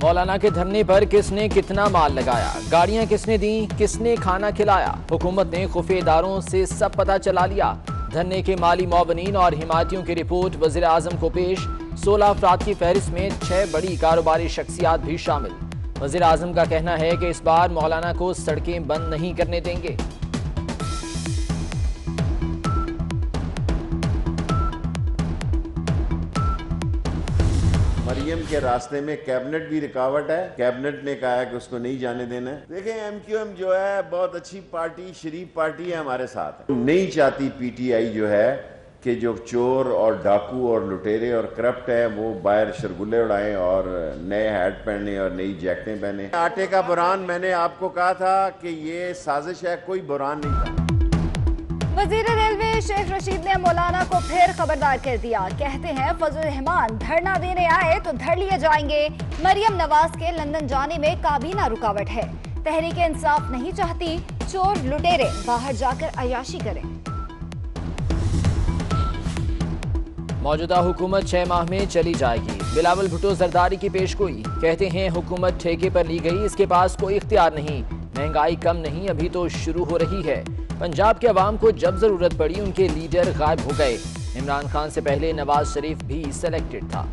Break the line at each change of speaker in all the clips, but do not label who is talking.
मौलाना के धरने पर किसने कितना माल लगाया, गाड़ियां किसने दी, किसने खाना खिलाया। हुकूमत ने खुफिया इदारों से सब पता चला लिया। धरने के माली मौबनीन और हिमायतियों की रिपोर्ट वज़ीर आज़म को पेश। 16 अफराद की फहरिस्त में 6 बड़ी कारोबारी शख्सियात भी शामिल। वज़ीर आज़म का कहना है कि इस बार मौलाना को सड़कें बंद नहीं करने देंगे।
मरियम के रास्ते में कैबिनेट भी रुकावट है। कैबिनेट ने कहा है कि उसको नहीं जाने देना है। देखें, एमक्यूएम जो है बहुत अच्छी पार्टी, शरीफ पार्टी है, हमारे साथ नहीं चाहती पीटीआई जो है कि जो चोर और डाकू और लुटेरे और करप्ट है वो बाहर शरगुल्ले उड़ाएं और नए हैट पहने और नई जैकेटें पहने। आटे का बुरान मैंने आपको कहा था कि ये साजिश है, कोई बुरान नहीं था।
वजीर रेलवे शेख रशीद ने मौलाना को फिर खबरदार कर दिया। कहते हैं फजल रहमान धरना देने आए तो धर लिए जाएंगे। मरियम नवाज के लंदन जाने में काबीना रुकावट है। तहरीक इंसाफ नहीं चाहती चोर लुटेरे बाहर जाकर अयाशी करें।
मौजूदा हुकूमत 6 माह में चली जाएगी। बिलावल भुट्टो जरदारी की पेशगोई। कहते हैं हुकूमत ठेके पर ली गई, इसके पास कोई इख्तियार नहीं। महंगाई कम नहीं, अभी तो शुरू हो रही है। पंजाब के अवाम को जब जरूरत पड़ी उनके लीडर गायब हो गए। इमरान खान से पहले नवाज शरीफ भी सिलेक्टेड था।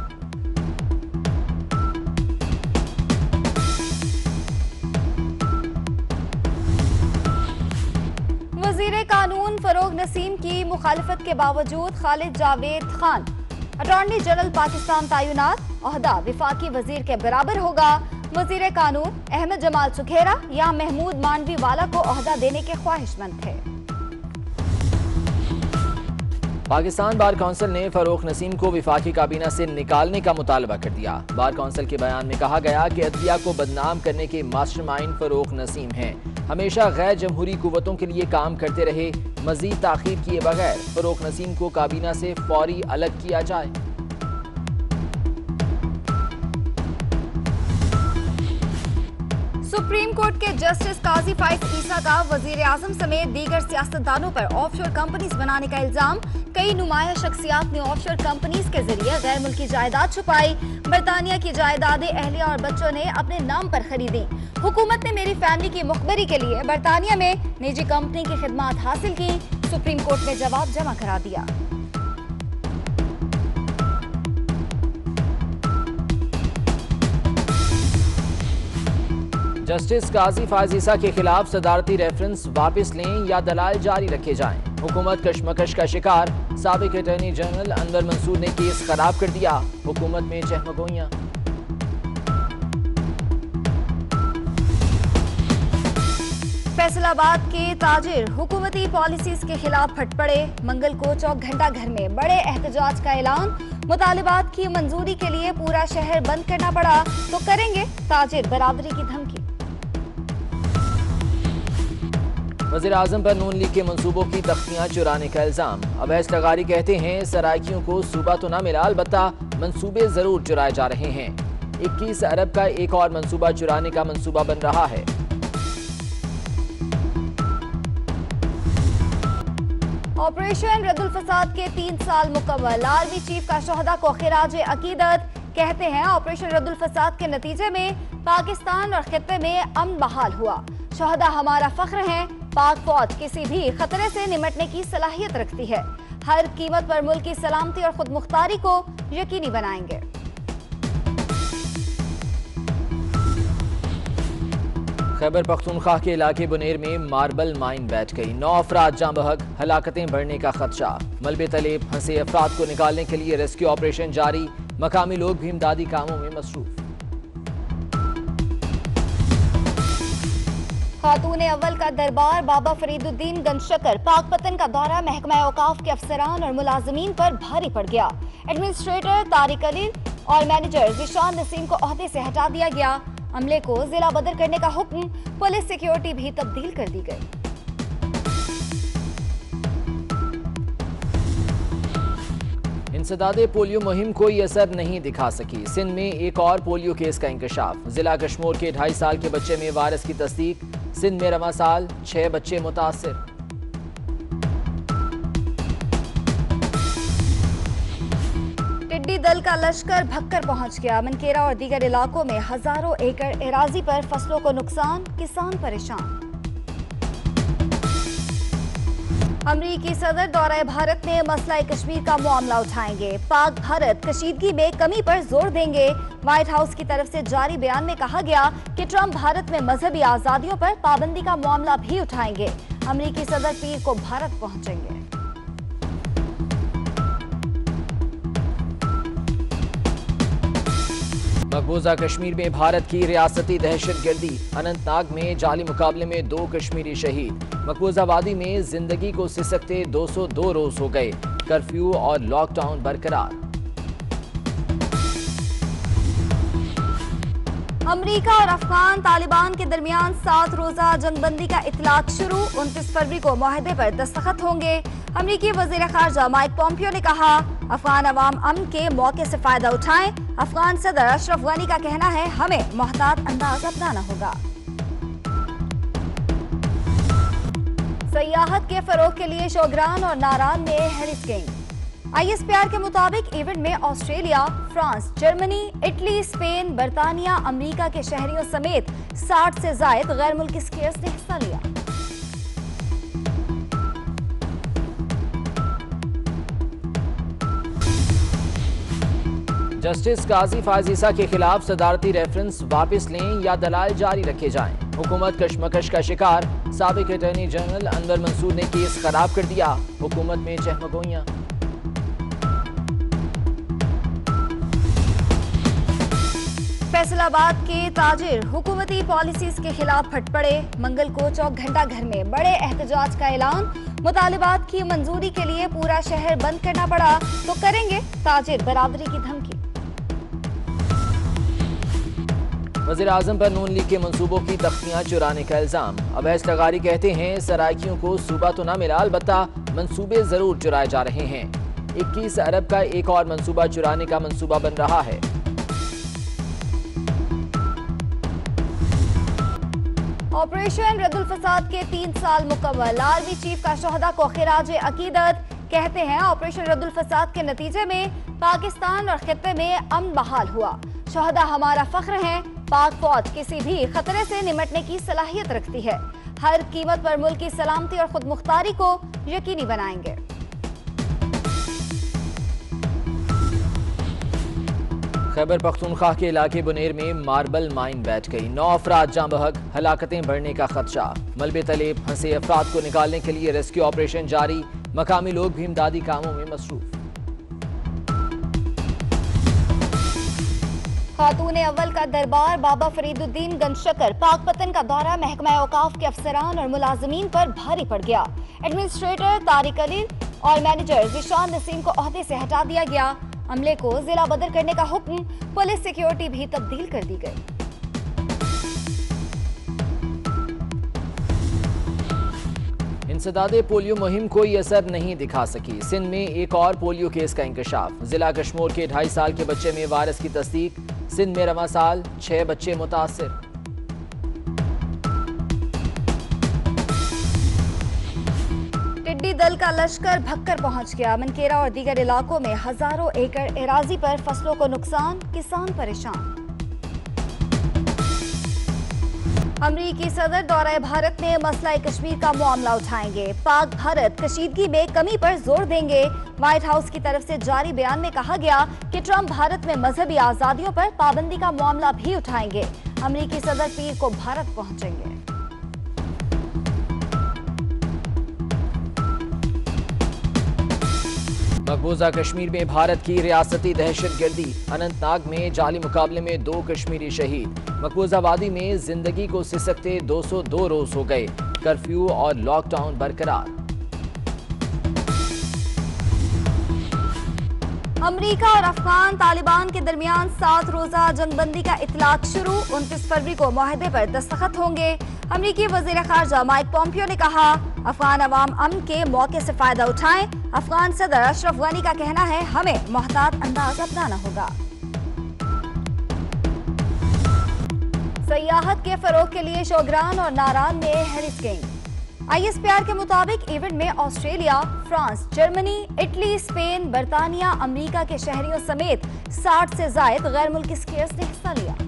वजीर कानून फरोग नसीम की मुखालिफत के बावजूद खालिद जावेद खान अटॉर्नी जनरल पाकिस्तान तैनात। ओहदा विफाकी वजीर के बराबर होगा। वजीर कानून अहमद जमाल सुखेरा या महमूद मांडवी वाला को ओहदा देने के ख्वाहिशमंद थे।
पाकिस्तान बार कौंसिल ने फरोग नसीम को विफाकी काबीना से निकालने का मुतालबा कर दिया। बार कौंसिल के बयान में कहा गया कि अदलिया को बदनाम करने के मास्टरमाइंड फरोग नसीम हैं। हमेशा गैर जमहूरी कुव्वतों के लिए काम करते रहे। मजीद ताखीर किए बगैर फरोग नसीम को काबीना से फौरी अलग किया जाए।
सुप्रीम कोर्ट के जस्टिस काजी फाइज ईसा का वजीर आजम समेत दीगर सियासतदानों पर ऑफशोर कंपनीज बनाने का इल्जाम। कई नुमाया शख्सियात ने ऑफशोर कंपनीज के जरिए गैर मुल्की जायदाद छुपाई। बरतानिया की जायदादें अहलिया और बच्चों ने अपने नाम पर खरीदी। हुकूमत ने मेरी फैमिली की मुखबरी के लिए बरतानिया में निजी कंपनी की खिदमात हासिल की। सुप्रीम कोर्ट ने जवाब जमा करा दिया।
जस्टिस काजी फाइज ईसा के खिलाफ सदारती रेफरेंस वापस लें या दलाल जारी रखे जाएं। हुकूमत कशमकश का शिकार। साबिक अटॉर्नी जनरल अनवर मंसूर ने केस खराब कर दिया। हुकूमत में चहमगोइयां।
फैसलाबाद के ताजिर हुकूमती पॉलिसीज के खिलाफ फट पड़े। मंगल को चौक घंटा घर में बड़े एहतजाज का ऐलान। मुतालिबात की मंजूरी के लिए पूरा शहर बंद करना पड़ा तो करेंगे, ताजिर बराबरी की धमकी।
वज़ीर आज़म पर नून लीग के मंसूबों की तख्तियां चुराने का इल्जाम। अवैस लगारी कहते हैं सराइकियों को सूबा तो ना मिला, अलबत्ता मंसूबे जरूर चुराए जा रहे हैं। 21 अरब का एक और मंसूबा चुराने का मंसूबा बन रहा है।
ऑपरेशन रद्दुल फसाद के 3 साल मुकम्मल। आर्मी चीफ का शोहदा को खिराज अकीदत। कहते हैं ऑपरेशन रद्दुल फसाद के नतीजे में पाकिस्तान और खित्ते में अमन बहाल हुआ। शोहदा हमारा फख्र है। पाक फौज किसी भी खतरे से निमटने की सलाहियत रखती है। हर कीमत पर मुल्क की सलामती और खुद मुख्तारी को यकीनी बनाएंगे।
खैबर पख्तूनख्वा के इलाके बुनेर में मार्बल माइन बैठ गई। 9 अफराद जाँ बहक, हलाकतें बढ़ने का खदशा। मलबे तले फंसे अफराद को निकालने के लिए रेस्क्यू ऑपरेशन जारी। मकामी लोग भी इमदादी कामों में मसरूफ।
खातून अव्वल का दरबार बाबा फरीदुद्दीन गंजशकर पाकपतन का दौरा। महकमा औकाफ के अफसरान और मुलाजमीन पर भारी पड़ गया। एडमिनिस्ट्रेटर तारिक अली और मैनेजर जिशान नसीम को ओहदे से हटा दिया गया। अमले को जिला बदर करने का हुक्म। पुलिस सिक्योरिटी भी तब्दील कर दी गई।
इंसदादे पोलियो मुहिम कोई असर नहीं दिखा सकी। सिंध में एक और पोलियो केस का इंकशाफ। जिला कश्मीर के 2.5 साल के बच्चे में वायरस की तस्दीक। सिंध में रवा साल 6 बच्चे मुतासिर।
टिड्डी दल का लश्कर भक्कर पहुंच गया। मनकेरा और दीगर इलाकों में हजारों एकड़ एराजी पर फसलों को नुकसान, किसान परेशान। अमरीकी सदर दौरा भारत में मसला कश्मीर का मामला उठाएंगे। पाक भारत कशीदगी में कमी पर जोर देंगे। व्हाइट हाउस की तरफ से जारी बयान में कहा गया कि ट्रंप भारत में मजहबी आजादियों पर पाबंदी का मामला भी उठाएंगे। अमरीकी सदर पीर को भारत पहुंचेंगे।
मकबूजा कश्मीर में भारत की रियासती दहशतगर्दी। अनंतनाग में जाली मुकाबले में 2 कश्मीरी शहीद। मकबूजा वादी में जिंदगी को सिसकते 202 रोज हो गए। कर्फ्यू और लॉकडाउन बरकरार।
अमरीका और अफगान तालिबान के दरमियान 7 रोजा जंगबंदी का इतलाक शुरू। 29 फरवरी को मुआहदे पर दस्तखत होंगे। अमरीकी वजीर खारजा माइक पॉम्पियो ने कहा, अफगान अवाम अमन के मौके से फायदा उठाएं। अफगान सदर अशरफ गनी का कहना है, हमें मोहतात अंदाज अपनाना होगा। सयाहत के फरोग के लिए शोग्रान और नारान में हेलिस्किंग। ISPR के मुताबिक इवेंट में Australia, France, Germany, Italy, Spain, बर्तानिया, अमेरिका के शहरियों समेत 60 से जायद गैर मुल्की स्कीयर्स ने हिस्सा लिया।
जस्टिस काजी फाजिसा के खिलाफ सदारती रेफरेंस वापस लें या दलाल जारी रखे जाएं। हुकूमत कशमकश का शिकार। साबिक अटॉर्नी जनरल अनवर मंसूर ने केस खराब कर दिया। हुकूमत में चहमगोइयां।
फैसलाबाद के ताजिर हुकूमती पॉलिसीज के खिलाफ फट पड़े। मंगल को चौक घंटा घर में बड़े एहतजाज का ऐलान। मुतालिबात की मंजूरी के लिए पूरा शहर बंद करना पड़ा तो करेंगे, ताजिर बराबरी की धमकी।
वज़ीर आज़म पर नून लीग के मंसूबों की तख्तियां चुराने का इल्जाम। अवैस लगारी कहते हैं सराइकियों को सूबा तो ना मिला, अलबत्ता मंसूबे जरूर चुराए जा रहे हैं। 21 अरब का एक और मंसूबा चुराने का मंसूबा बन रहा है।
ऑपरेशन रद्दुल फसाद के 3 साल मुकम्मल। आर्मी चीफ का शोहदा को खिराज अकीदत। कहते हैं ऑपरेशन रद्दुल फसाद के नतीजे में पाकिस्तान और खित्ते में अमन बहाल हुआ। शोहदा हमारा फख्र है। पाक फौज किसी भी खतरे से निमटने की सलाहियत रखती है। हर कीमत पर मुल्क की सलामती और खुद मुख्तारी को यकीनी बनाएंगे।
खैबर पख्तूनख्वा के इलाके बुनेर में मार्बल माइन बैठ गई। 9 अफराद जाँ बहक। हलाकतें बढ़ने का खदशा। मलबे तले फंसे अफराद को निकालने के लिए रेस्क्यू ऑपरेशन जारी। मकामी लोग भी इमदादी कामों में मसरूफ।
खातून अव्वल का दरबार बाबा फरीदुद्दीन गंजशकर। पाकपतन का दौरा महकमा औकाफ के अफसरान और मुलाजमीन पर भारी पड़ गया। एडमिनिस्ट्रेटर तारिक अली और मैनेजर जिशान नसीम को ओहदे से हटा दिया गया। अमले को जिला बदर करने का हुक्म। पुलिस सिक्योरिटी भी तब्दील कर दी गई।
इंसदादे पोलियो मुहिम कोई असर नहीं दिखा सकी। सिंध में एक और पोलियो केस का इंकशाफ। जिला कश्मीर के 2.5 साल के बच्चे में वायरस की तस्दीक। सिंध में रवा साल 6 बच्चे मुतासिर।
टिड्डी दल का लश्कर भक्कर पहुंच गया। मनकेरा और दीगर इलाकों में हजारों एकड़ एराजी पर फसलों को नुकसान, किसान परेशान। अमरीकी सदर दौरा भारत में मसला कश्मीर का मामला उठाएंगे। पाक भारत कशीदगी में कमी पर जोर देंगे। व्हाइट हाउस की तरफ से जारी बयान में कहा गया कि ट्रंप भारत में मजहबी आजादियों पर पाबंदी का मामला भी उठाएंगे। अमरीकी सदर पीर को भारत पहुंचेंगे।
मकबूजा कश्मीर में भारत की रियासती दहशतगर्दी। अनंतनाग में जाली मुकाबले में 2 कश्मीरी शहीद। मकबूजा वादी में जिंदगी को सिसकते 202 रोज हो गए। कर्फ्यू और लॉकडाउन बरकरार।
अमरीका और अफगान तालिबान के दरमियान 7 रोजा जंगबंदी का इतलाक शुरू। 29 फरवरी को मुआहदे पर दस्तखत होंगे। अमरीकी वजीर खारजा माइक पॉम्पियो ने कहा, अफगान अवाम अमन के मौके से फायदा उठाएं। अफगान सदर अशरफ गनी का कहना है, हमें मोहतात अंदाज अपनाना होगा। सयाहत के फरोग के लिए शोग्रान और नारान में हेलिस्किंग। ISPR के मुताबिक इवेंट में Australia, France, Germany, Italy, Spain, बर्तानिया, अमेरिका के शहरियों समेत 60 से ज्यादा गैर मुल्की स्कीयर्स ने हिस्सा लिया।